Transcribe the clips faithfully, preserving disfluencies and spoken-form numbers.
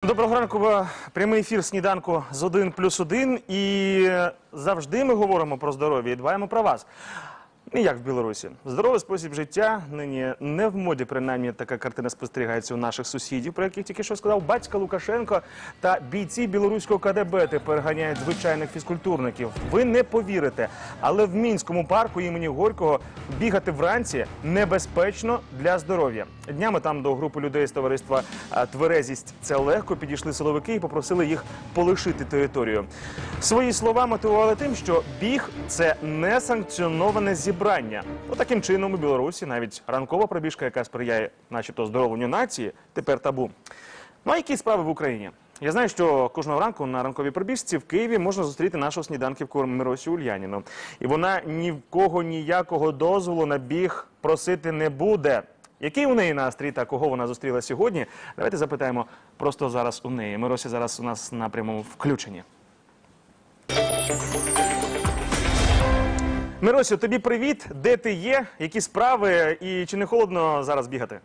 Доброго ранку, прямий ефір сніданку з один плюс один. І завжди ми говоримо про здоров'я і дбаємо про вас. І як в Білорусі. Здоровий спосіб життя нині не в моді, принаймні така картина спостерігається у наших сусідів, про яких тільки що сказав батько Лукашенко, та бійці білоруського ка де бе тепер ганяють звичайних фізкультурників. Ви не повірите, але в Мінському парку імені Горького бігати вранці небезпечно для здоров'я. Днями там до групи людей з товариства «Тверезість – це легко» підійшли силовики і попросили їх полишити територію. Свої слова мотивували тим, що біг – це несанкціоноване зібрання. Ну, таким чином у Білорусі навіть ранкова пробіжка, яка сприяє начебто здоровленню нації, тепер табу. Ну а які справи в Україні? Я знаю, що кожного ранку на ранковій пробіжці в Києві можна зустріти нашу сніданківку Миросю Ульяніну. І вона ні в кого ніякого дозволу на біг просити не буде. Який у неї настрій та кого вона зустріла сьогодні? Давайте запитаємо просто зараз у неї. Мирося зараз у нас на прямому включенні. Миросю, тобі привіт. Де ти є? Які справи? І чи не холодно зараз бігати?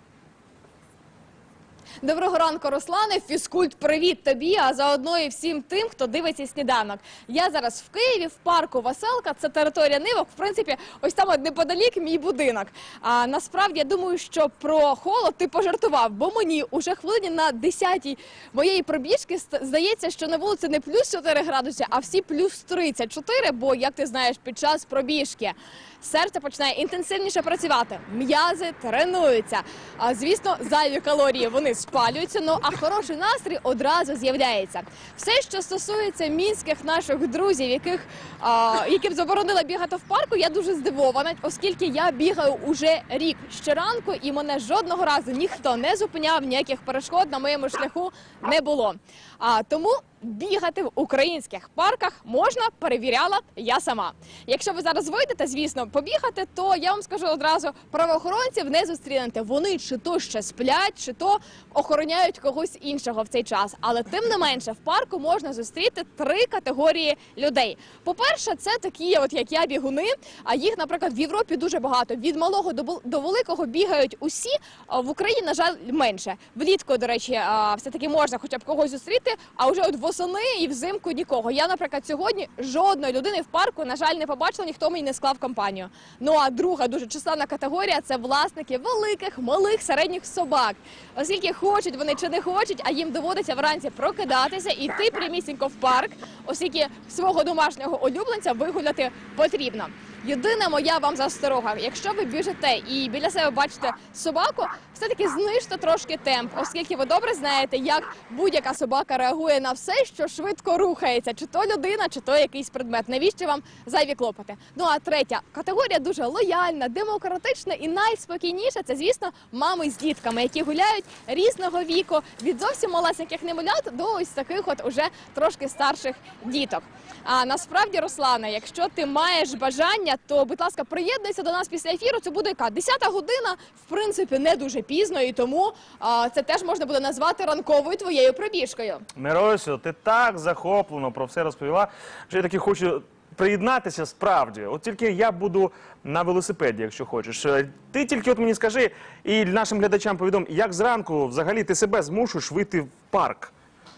Доброго ранку, Руслане. Фізкульт, привіт тобі, а заодно і всім тим, хто дивиться сніданок. Я зараз в Києві, в парку Веселка, це територія Нивок, в принципі, ось там от неподалік мій будинок. А насправді, я думаю, що про холод ти пожартував, бо мені уже хвилині на десятій моєї пробіжки здається, що на вулиці не плюс чотири градуси, а всі плюс тридцять чотири, бо, як ти знаєш, під час пробіжки серце починає інтенсивніше працювати, м'язи тренуються. А, звісно, зайві калорії, вони спалюються, ну а хороший настрій одразу з'являється. Все, що стосується мінських наших друзів, яких, а, яким заборонили бігати в парку, я дуже здивована, оскільки я бігаю уже рік щоранку, і мене жодного разу ніхто не зупиняв, ніяких перешкод на моєму шляху не було. А, тому бігати в українських парках можна, перевіряла я сама. Якщо ви зараз вийдете, звісно, побігати, то я вам скажу одразу, правоохоронців не зустрінете. Вони чи то ще сплять, чи то охороняють когось іншого в цей час. Але тим не менше, в парку можна зустріти три категорії людей. По-перше, це такі, от як я, бігуни, а їх, наприклад, в Європі дуже багато. Від малого до, до великого бігають усі, а в Україні, на жаль, менше. Влітку, до речі, все-таки можна хоча б когось зустріти, а вже от восени і взимку нікого. Я, наприклад, сьогодні жодної людини в парку, на жаль, не побачила, ніхто мені не склав компанію. Ну а друга дуже численна категорія – це власники великих, малих, середніх собак. Оскільки хочуть вони чи не хочуть, а їм доводиться вранці прокидатися і йти прямісінько в парк, оскільки свого домашнього улюбленця вигуляти потрібно. Єдина моя вам засторога, якщо ви біжите і біля себе бачите собаку, все-таки знижте трошки темп, оскільки ви добре знаєте, як будь-яка собака реагує на все, що швидко рухається, чи то людина, чи то якийсь предмет. Навіщо вам зайві клопоти? Ну а третя категорія дуже лояльна, демократична і найспокійніша – це, звісно, мами з дітками, які гуляють різного віку, від зовсім малесеньких немовлят до ось таких от уже трошки старших діток. А насправді, Руслане, якщо ти маєш бажання, то, будь ласка, приєднуйся до нас після ефіру. Це буде яка? десята година, в принципі, не дуже пізно, і тому а, це теж можна буде назвати ранковою твоєю пробіжкою. Миросю, ти так захоплено про все розповіла, що я таки хочу приєднатися справді. От тільки я буду на велосипеді, якщо хочеш. Ти тільки от мені скажи і нашим глядачам повідом, як зранку взагалі ти себе змушуєш вийти в парк?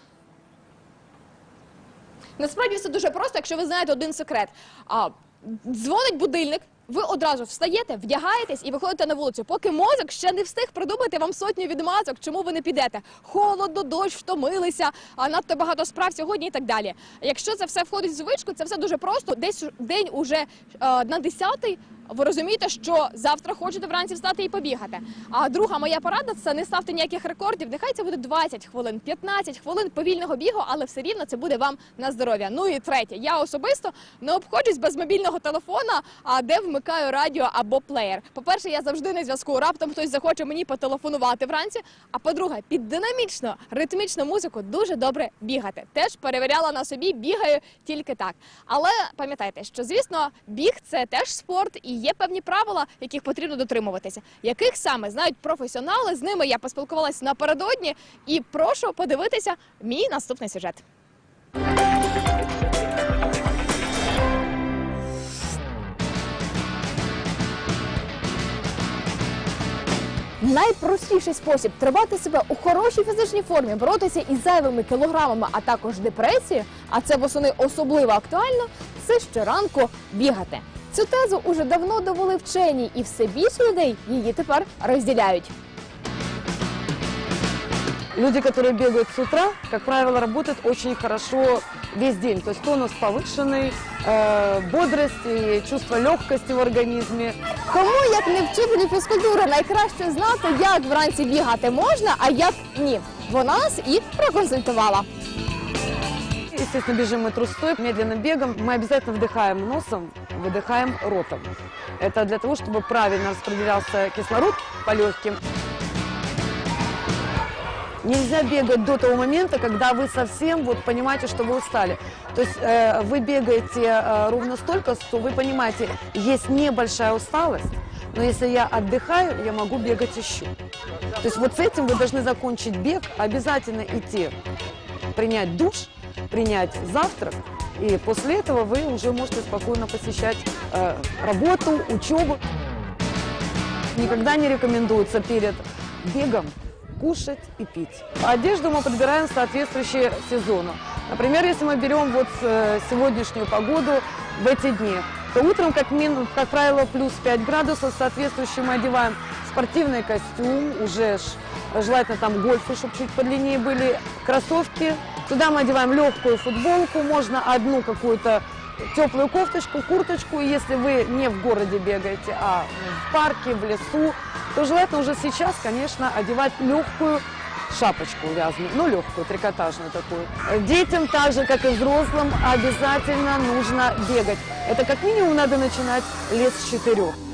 Насправді все дуже просто, якщо ви знаєте один секрет. А, дзвонить будильник, ви одразу встаєте, вдягаєтесь і виходите на вулицю, поки мозок ще не встиг придумати вам сотню відмазок, чому ви не підете. Холодно, дощ, втомилися, а надто багато справ сьогодні і так далі. Якщо це все входить в звичку, це все дуже просто. Десь день уже е, на десятий, ви розумієте, що завтра хочете вранці встати і побігати. А друга моя порада – це не ставте ніяких рекордів. Нехай це буде двадцять хвилин, п'ятнадцять хвилин повільного бігу, але все рівно це буде вам на здоров'я. Ну і третє. Я особисто не обходжусь без мобільного телефона, а де вмикаю радіо або плеєр. По-перше, я завжди на зв'язку. Раптом хтось захоче мені потелефонувати вранці. А по-друге, під динамічну, ритмічну музику дуже добре бігати. Теж перевіряла на собі, бігаю тільки так. Але пам'ятайте, що, звісно, біг – це теж спорт і є певні правила, яких потрібно дотримуватися. Яких саме знають професіонали, з ними я поспілкувалася напередодні і прошу подивитися мій наступний сюжет. Найпростіший спосіб тримати себе у хорошій фізичній формі, боротися із зайвими кілограмами, а також депресією, а це восени особливо актуально, це щоранку бігати. Цю тезу уже давно довели вчені, і все більше людей її тепер розділяють. Люди, которые бегают с утра, как правило, работают очень хорошо весь день. То есть тонус повышенный, э, бодрость и чувство легкости в организме. Кому, як не вчителю фізкультури, найкраще знати, як вранці бігати можна, а як ні. Вона нас і проконсультувала. Естественно, бежим мы трустой, медленным бегом. Мы обязательно вдыхаем носом, выдыхаем ротом. Это для того, чтобы правильно распределялся кислород по легким. Нельзя бегать до того момента, когда вы совсем вот понимаете, что вы устали. То есть э, вы бегаете э, ровно столько, что вы понимаете, есть небольшая усталость, но если я отдыхаю, я могу бегать еще. То есть вот с этим вы должны закончить бег, обязательно идти, принять душ, принять завтрак, и после этого вы уже можете спокойно посещать э, работу, учебу. Никогда не рекомендуется перед бегом кушать и пить. Одежду мы подбираем соответствующую сезону. Например, если мы берем вот э, сегодняшнюю погоду в эти дни, то утром, как, мин, как правило, плюс пять градусов, соответствующий мы одеваем спортивный костюм, уже ж, желательно там гольфы, чтобы чуть подлиннее были, кроссовки. Туда мы одеваем легкую футболку, можно одну какую-то теплую кофточку, курточку. И если вы не в городе бегаете, а в парке, в лесу, то желательно уже сейчас, конечно, одевать легкую шапочку вязаную, ну легкую, трикотажную такую. Детям, так же, как и взрослым, обязательно нужно бегать. Это как минимум надо начинать лет с четырех.